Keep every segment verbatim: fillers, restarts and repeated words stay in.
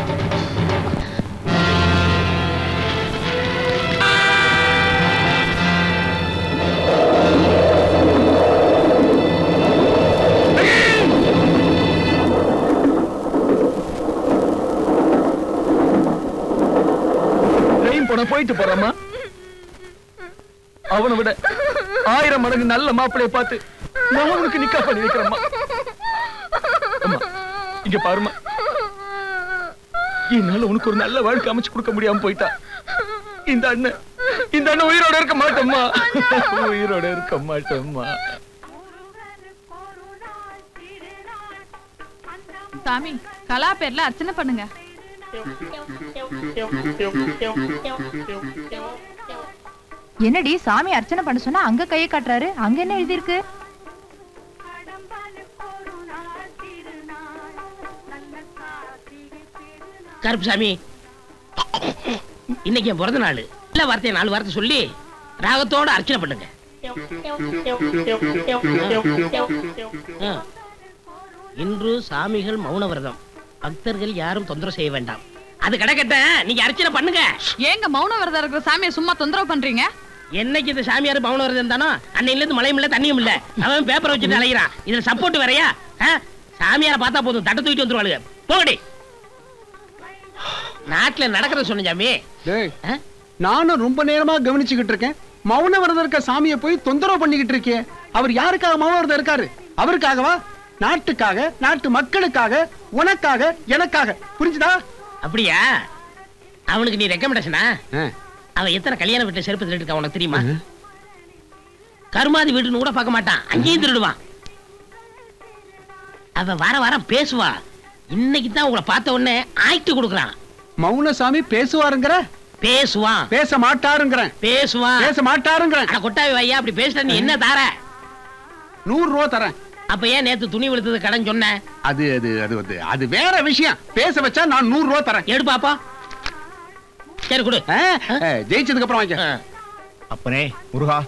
போயிட்டு போறமா அவனை விட ஆயிரம் மடங்கு நல்ல மாப்பிளைய பார்த்து நான் அவனுக்கு நிக்கா பண்ணி வைக்கிறேம்மா. இங்க பாருமா, என்னால உனக்கு ஒரு நல்ல வாழ்க்கை அமைச்சு கொடுக்க முடியாம போயிட்டா. இந்த அண்ணன் இந்த அண்ணன் உயிரோட இருக்க மாட்டோம்மா, உயிரோட இருக்க மாட்டோம்மா. சாமி, கலா பேர்ல அர்ச்சனை பண்ணுங்க. என்னடி சாமி அர்ச்சனை பண்ண சொன்னா அங்க கையை காட்டுறாரு? அங்க என்ன எழுதி இருக்கு? கருப்புசாமி, இன்னைக்கு என் பிறந்த நாள். நல்ல வார்த்தையை நாலு வார்த்தை சொல்லி ராகத்தோட அர்ச்சனை பண்ணுங்க. இன்று சாமிகள் மௌன விரதம், பக்தர்கள் யாரும் தொந்தரவு செய்ய வேண்டாம். அது கிடக்கட்ட நீங்க அர்ச்சனை பண்ணுங்க. ஏங்க மௌன விரதம் இருக்கிற சாமியை சும்மா தொந்தரவு பண்றீங்க? என்னைக்கு இந்த சாமியார் மௌன விரதம் தானோ அன்னையில இருந்து மழையும் இல்ல தண்ணியும் இல்ல. அவன் பேப்பரை வச்சுட்டு அலைகிறான். இதுல சப்போர்ட் வேறையா? சாமியார பார்த்தா போதும், தட்டு தூக்கிட்டு வந்துருவாளுங்க. போகடி. நாட்டுல நடக்கிறத சொன்ன சாமி. நானும் ரொம்ப நேரமா கவனிச்சுக்கிட்டு இருக்கேன். மௌன விரதம் இருக்க சாமியை போய் தொந்தரவு பண்ணிக்கிட்டு இருக்கேன். அவர் யாருக்காக மௌன விரதம் இருக்காரு? அவருக்காகவா? நாட்டுக்காக, நாட்டு மக்களுக்காக, உனக்காக, எனக்காக. புரிஞ்சுதா? அப்படியா? அவனுக்கு நீ ரெக்கமெண்டேஷனா? அவன் எத்தனை கல்யாண வீட்டுல செருப்பு திருட்டு இருக்கா உனக்கு தெரியுமா? கருமாதி வீட்டுன்னு கூட பார்க்க மாட்டான், அங்கேயும் திருடுவான். அவன் வார வாரம் பேசுவா. இன்னைக்கு தான் உங்களை பார்த்த உடனே ஆக்ட் கொடுக்குறான். மௌனசாமி பேசுவாருங்கிற? பேசுவான். பேச மாட்டாருங்கிற? பேசுவான். பேச மாட்டாருங்கிற? கொட்டாவி வையா, அப்படி பேசிட்ட நீ என்ன தார? நூறு ரூபா தரேன். அப்ப ஏன் நேத்து துணி வெளுத்தது கடன் சொன்ன? அது அது அது வந்து அது வேற விஷயம். பேச வச்சா நான் நூறு ரூபா தரேன். எடு பாப்பா. சரி கொடு. ஜெயிச்சதுக்கு அப்புறம் வாங்க. அப்பனே முருகா.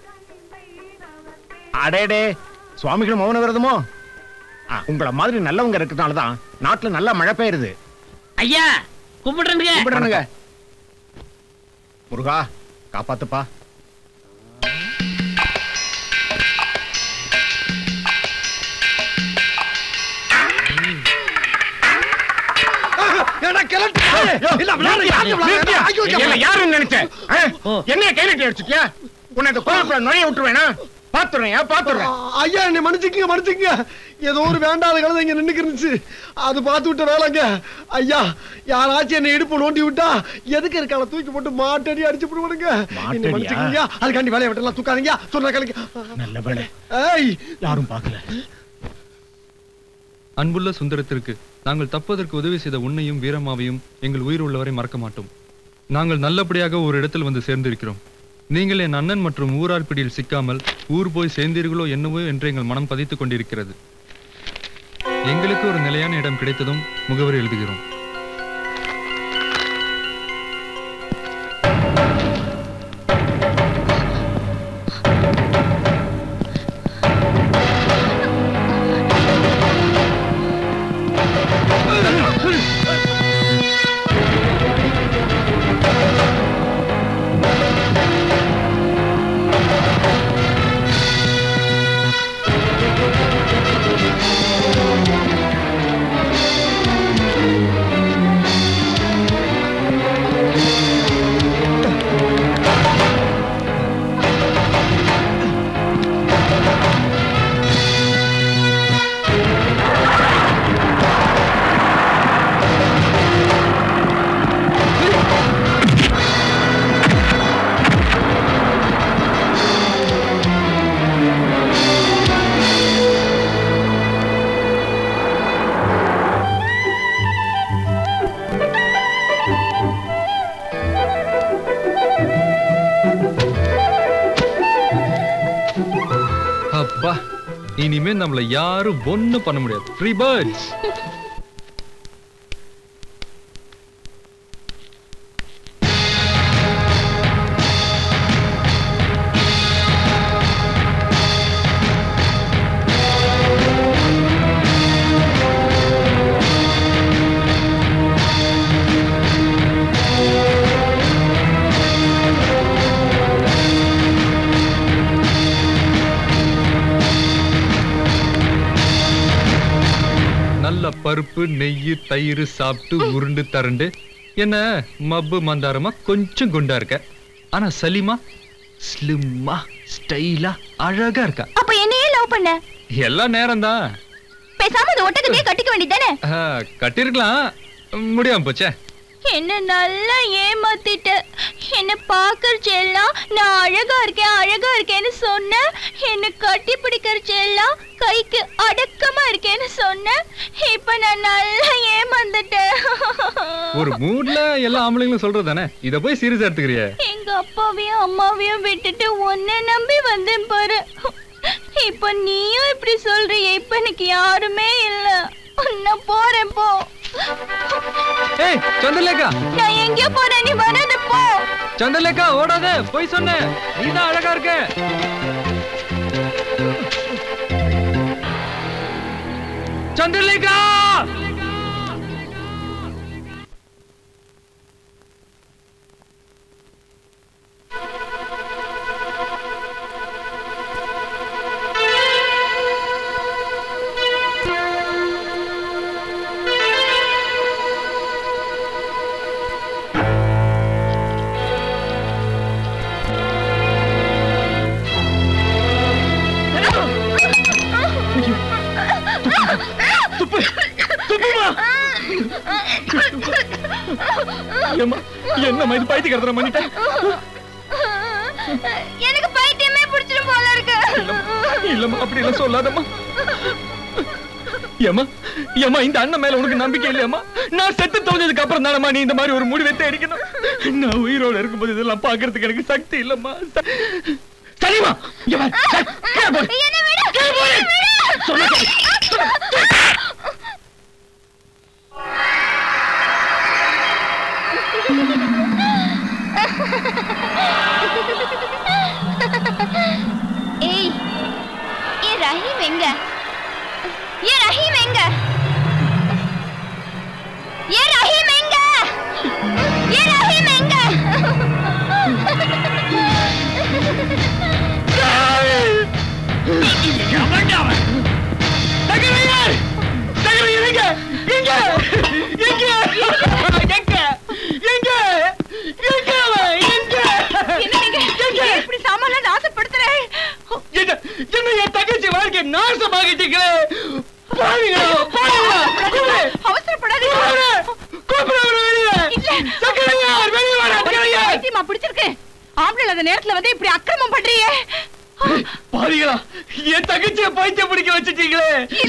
அடேடே, சுவாமிகள் மௌன விரதமோ? உங்கள மாதிரி நல்லவங்க இருக்கிறதுனாலதான் நாட்டுல நல்லா மழை பெய்யுது. ஐயா கூப்பிடுறேங்க. கூப்பிடுறேங்க. முருகா காப்பாத்துப்பா. யாருன்னு நினைச்சேன்? என்ன கையில அடிச்சுட்டியா? உன்னை இந்த கோயிலுக்குள்ள நுழைய விட்டுருவேனா? பாத்துறேன் பாத்துறேன். ஐயா என்னை மன்னிச்சுக்கங்க மன்னிச்சுக்கங்க. ஏதோ ஒரு வேண்டாத கழுதை இங்க நின்னுக்கு இருந்துச்சு, அது பார்த்து விட்ட வேலைங்க. ஐயா யாராச்சும் என்னை இடுப்பு நோண்டி விட்டா எதுக்கு இருக்கால தூக்கி போட்டு மாட்டடி அடிச்சு போடுவானுங்க. என்னை மன்னிச்சுக்கங்க. அதுக்காண்டி வேலையை விட்டலாம் தூக்காதீங்க. சொன்ன கலைக்கு நல்ல வேலை. ஏய் யாரும் பார்க்கல. அன்புள்ள சுந்தரத்திற்கு நாங்கள் தப்பதற்கு உதவி செய்த உன்னையும் வீரமாவையும் எங்கள் உயிர் உள்ளவரை மறக்க மாட்டோம். நாங்கள் நல்லபடியாக ஒரு இடத்தில் வந்து சேர்ந்திருக்கிறோம். நீங்கள் என் அண்ணன் மற்றும் ஊரார் பிடியில் சிக்காமல் ஊர் போய் சேர்ந்தீர்களோ என்னவோ என்று எங்கள் மனம் பதித்துக் கொண்டிருக்கிறது. எங்களுக்கு ஒரு நிலையான இடம் கிடைத்ததும் முகவரி எழுதுகிறோம். இனிமே நம்மள யாரும் ஒண்ணு பண்ண முடியாது. Free birds. பருப்பு நெய் தயிர் சாப்பிட்டு உருண்டு தரண்டு என்ன மப்பு மந்தாரமா கொஞ்சம் குண்டா இருக்க. ஆனா சலீமா ஸ்லிம்மா ஸ்டைலா அழகா இருக்கா. அப்ப என்னையே லவ் பண்ண? எல்லா நேரம் தான். பேசாம அந்த ஒட்டகத்தையே கட்டிக்க வேண்டியதானே? கட்டிருக்கலாம், முடியாம போச்சே. என்ன நல்லா ஏமாத்திட்ட. என்ன பாக்கறச்செல்லாம் நான் அழகா இருக்கேன் அழகா இருக்கேன்னு சொன்ன. என்ன கட்டி பிடிக்கிறச்செல்லாம் கைக்கு அடக்கமா இருக்கேன்னு சொன்ன. இப்ப நான் நல்லா ஏமாந்துட்டேன். ஒரு மூட்ல எல்லா ஆம்பளைங்களும் சொல்றதானே, இத போய் சீரியஸா எடுத்துக்கிறியே? எங்க அப்பாவையும் அம்மாவையும் விட்டுட்டு உன்னை நம்பி வந்தேன் பாரு. இப்ப நீயும் இப்படி சொல்றியே. இப்ப எனக்கு யாருமே இல்ல. நான் போறேன் போ. ஏய் சந்திரலேகா, நான் எங்க போறேன், நீ வராத போ. சந்திரலேகா ஓடாத, போய் சொன்ன நீதான் அழகா இருக்க. சந்திரலேகா என்ன இது பைத்தியக்காரத்தன பண்ணிட்ட? எனக்கு பைத்தியமே பிடிச்சிரும் போல இருக்கு. இல்லம்மா அப்படி எல்லாம் சொல்லாதம்மா. ஏமா ஏமா இந்த அண்ணன் மேல உனக்கு நம்பிக்கை இல்லையாமா? நான் செத்து தொலைஞ்சதுக்கு அப்புறம் தானம்மா நீ இந்த மாதிரி ஒரு முடிவை எடுக்கணும். நான் உயிரோட இருக்கும்போது இதெல்லாம் பாக்குறதுக்கு எனக்கு சக்தி இல்லம்மா. சரிமா ஏய் ஏ ரஹீம் எங்க? ஏ ரஹீம் எங்க? ஏ ரஹீம் எங்க? ஏ ரஹீம் எங்க? தகவல் தகவல் எங்க எங்க எங்க எங்க எங்க இப்படி சாமான நாசப்படுத்துற? என்ன என் தங்கச்சி வாழ்க்கை நாசமாகிட்டீங்களே. பிடிச்சிருக்கு. ஆம்பளை அந்த நேரத்துல வந்து இப்படி அக்கிரமம் பண்றியே. பாருங்களா, என் தங்கச்சியை பைத்தியம் பிடிக்க வச்சுட்டீங்களே.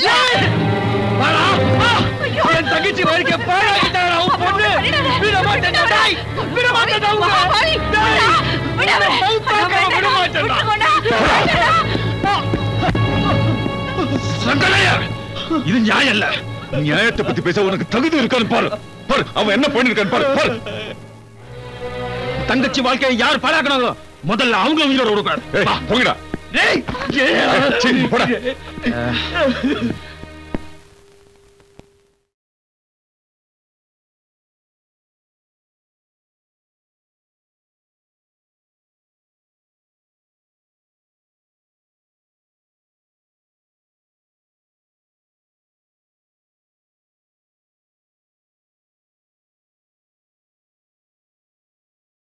என் தங்கச்சி வாழ்க்கை பாழாக்கிட்டாங்க. அவன் பொண்ணு விட மாட்டேன். விட மாட்டேன். இது நியாயம் இல்ல. நியாயத்தை பத்தி பேச உனக்கு தகுதி இருக்கான்னு பாரு. பாரு அவன் என்ன பண்ணிருக்கான்னு பாரு. பாரு தங்கச்சி வாழ்க்கையை யார் பாழாக்கணும் முதல்ல அவங்க உயிரோட கொடுக்க. போங்கடா. டேய்